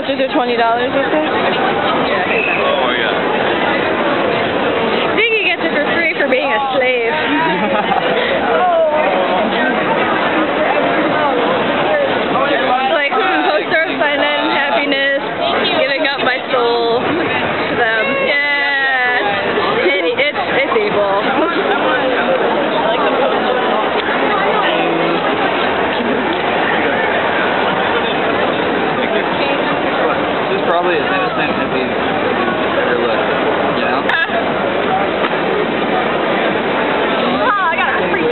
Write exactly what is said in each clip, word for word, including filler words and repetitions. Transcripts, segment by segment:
much is it? Twenty dollars or so? Oh yeah. I think he gets it for free for being a slave. Like, hmm, poster of silent happiness, giving up my soul to them. Yeah, it, it's it's evil. This is probably as innocent as he's ever looked, you know? Oh, I got a free.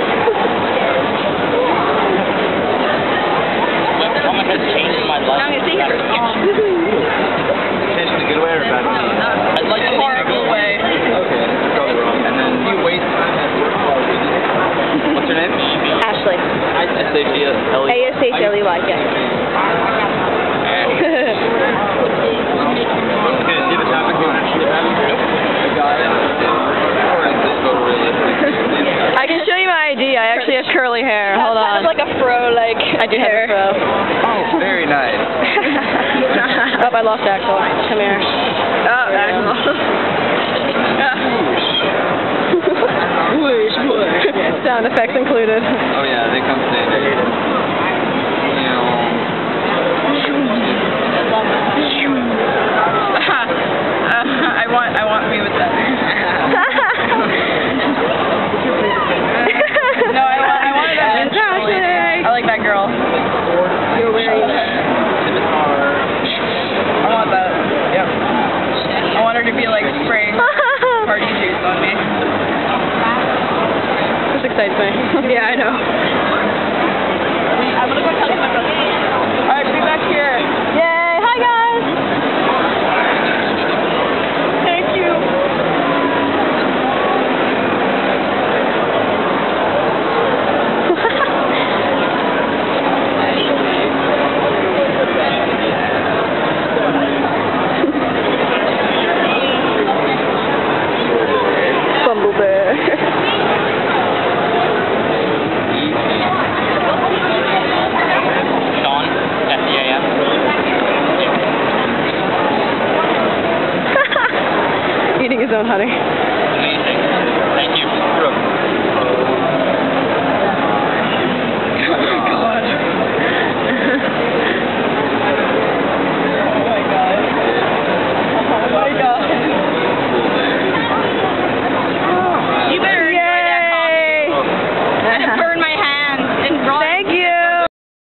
Someone has changed my life. I'm gonna see her. Changed in a good way or a bad way? I'd like to think in a good way. Okay, that's probably wrong. And then you waste time at work while you do this. What's your name? Ashley. S H E L E. A S H L E Y, yes. Okay, do you have a topic you want to shoot about? A guy? Or is this so realistic? I can show you my I D. I actually have curly hair. Hold on. It's like a fro, like I do hair. Have a fro. Oh, very nice. Oh, I lost Axel. Come here. Oh, Axel. Whoosh, whoosh. Sound effects included. Oh yeah, they come standard. I want, I want me with that. No, I want, I want that. I like that girl. You're wearing that. I want that. Yep. I want her to be like spraying party juice on me. This excites me. Yeah, I know. I'm gonna go tell my brother. Alright, be back here. Yay! Hi guys. Thank you. Bumblebee. Sean, S E A M. Eating his own honey.